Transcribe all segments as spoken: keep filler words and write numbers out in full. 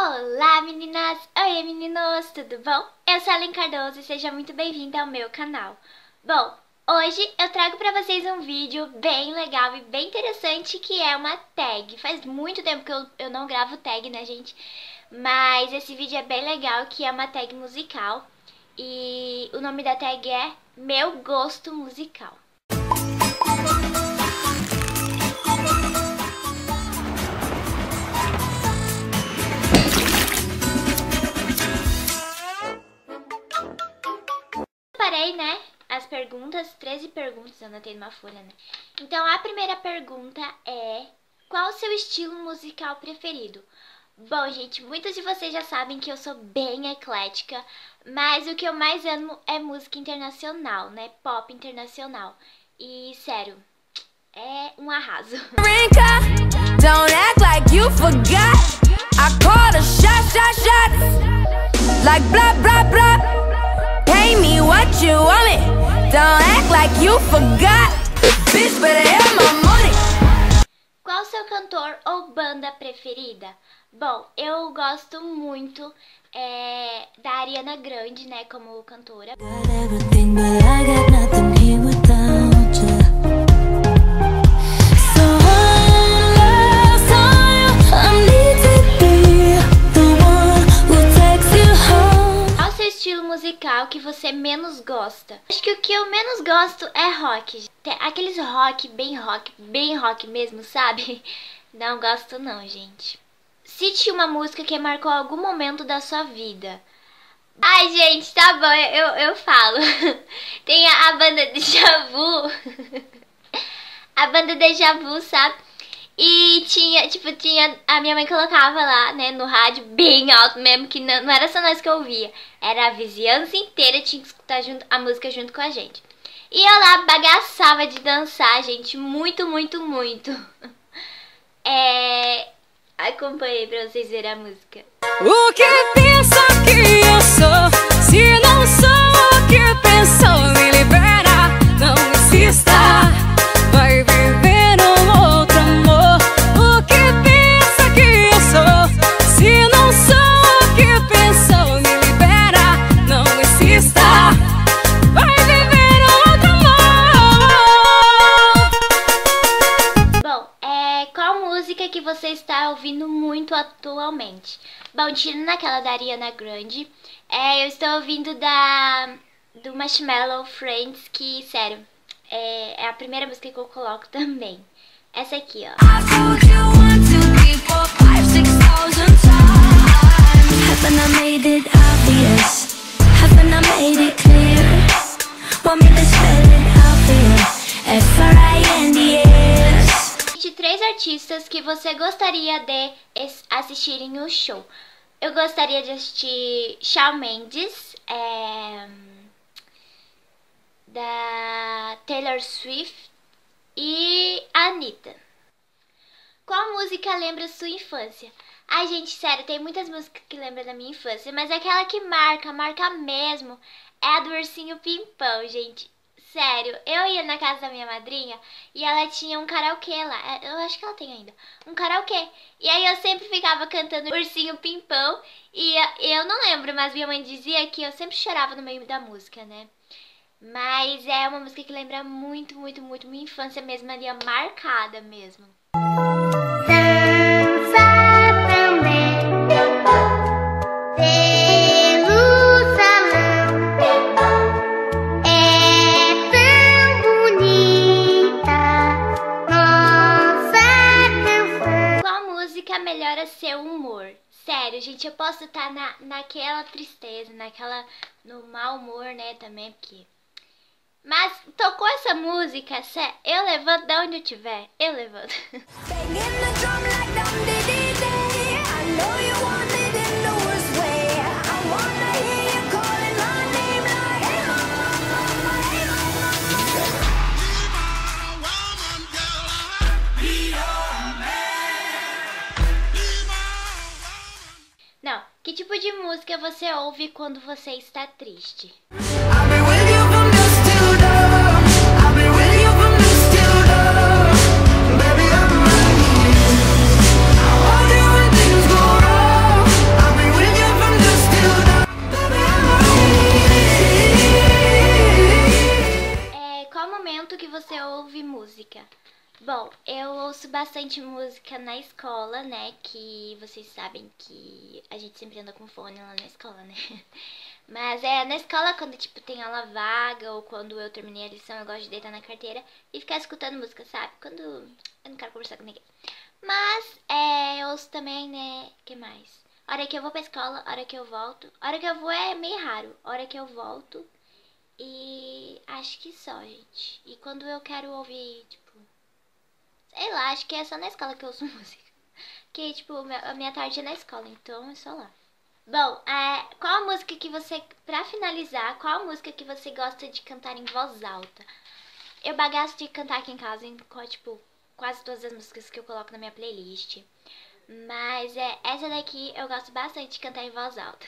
Olá meninas, oi meninos, tudo bom? Eu sou a Ellen Cardoso e seja muito bem-vinda ao meu canal. Bom, hoje eu trago pra vocês um vídeo bem legal e bem interessante que é uma tag. Faz muito tempo que eu, eu não gravo tag, né gente? Mas esse vídeo é bem legal, que é uma tag musical. E o nome da tag é Meu Gosto Musical. Parei, né, as perguntas, treze perguntas, eu anotei numa folha, né? Então a primeira pergunta é: qual o seu estilo musical preferido? Bom, gente, muitos de vocês já sabem que eu sou bem eclética, mas o que eu mais amo é música internacional, né? Pop internacional. E, sério, é um arraso. Don't act like you forgot. I called a shot, shot, shot. Like blah, blah, blah. Pay me what you want me. Don't act like you forgot. Bitch, better have my money. Qual o seu cantor ou banda preferida? Bom, eu gosto muito é, da Ariana Grande, né, como cantora. Qual o seu estilo musical que você menos gosta? Acho que o que eu menos gosto é rock. Aqueles rock, bem rock, bem rock mesmo, sabe? Não gosto não, gente. Cite uma música que marcou algum momento da sua vida. Ai, gente, tá bom, eu, eu falo. Tem a, a banda Deja Vu. A banda Deja Vu, sabe? E tinha, tipo, tinha... A minha mãe colocava lá, né, no rádio, bem alto mesmo, que não, não era só nós que ouvia. Era a vizinhança inteira, tinha que escutar junto, a música junto com a gente. E eu lá bagaçava de dançar, gente, muito, muito, muito. É... Acompanhei pra vocês verem a música. O que pensa que eu sou? Se não sou o que pensou, me libera, não insista. Vai viver um outro amor. O que pensa que eu sou? Se não sou o que pensou, me libera, não insista. Vai viver um outro amor. Bom, é... qual música que você está ouvindo muito atualmente? Bom, tirando aquela da Ariana Grande, é, eu estou ouvindo da do Marshmello Friends, que, sério, é, é a primeira música que eu coloco também. Essa aqui, ó. Três artistas que você gostaria de assistirem o show. Eu gostaria de assistir Shawn Mendes, é, da Taylor Swift e a Anitta. Qual música lembra sua infância? Ai, gente, sério, tem muitas músicas que lembram da minha infância, mas aquela que marca, marca mesmo, é a do Ursinho Pimpão, gente. Sério, eu ia na casa da minha madrinha e ela tinha um karaokê lá, eu acho que ela tem ainda, um karaokê. E aí eu sempre ficava cantando Ursinho Pimpão e eu não lembro, mas minha mãe dizia que eu sempre chorava no meio da música, né? Mas é uma música que lembra muito, muito, muito minha infância mesmo, ali, marcada mesmo. Melhora seu humor. Sério, gente, eu posso estar na, naquela tristeza, naquela, no mau humor, né, também, porque... Mas tocou essa música, sério, eu levanto de onde eu estiver, eu levanto. Não, que tipo de música você ouve quando você está triste? ouço bastante música na escola, né? Que vocês sabem que a gente sempre anda com fone lá na escola, né? Mas é na escola, quando tipo tem aula vaga ou quando eu terminei a lição, eu gosto de deitar na carteira e ficar escutando música, sabe? Quando eu não quero conversar com ninguém. Mas é, eu ouço também, né? Que mais? Hora que eu vou pra escola, hora que eu volto. Hora que eu vou é meio raro. Hora que eu volto. E acho que só, gente. E quando eu quero ouvir, tipo, sei lá, acho que é só na escola que eu ouço música. Que, tipo, a minha tarde é na escola, então é só lá. Bom, é, qual a música que você, pra finalizar, qual a música que você gosta de cantar em voz alta? Eu bagaço de cantar aqui em casa, em, tipo, quase todas as músicas que eu coloco na minha playlist. Mas é, essa daqui eu gosto bastante de cantar em voz alta.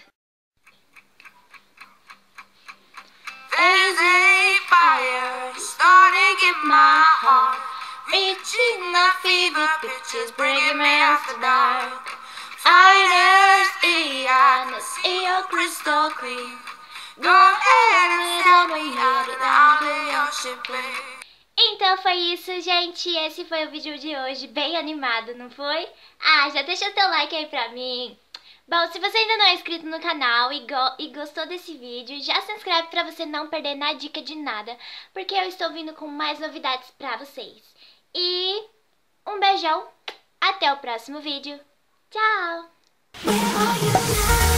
There's a fire starting in my heart, reaching a fever pitch, is bringing me after dark. Fighters, eon, see your crystal clear. Go ahead and tell me how to down your shipping. Então foi isso, gente. Esse foi o vídeo de hoje, bem animado, não foi? Ah, já deixa seu like aí pra mim. Bom, se você ainda não é inscrito no canal e, go e gostou desse vídeo, já se inscreve pra você não perder na dica de nada, porque eu estou vindo com mais novidades pra vocês. E um beijão, até o próximo vídeo. Tchau!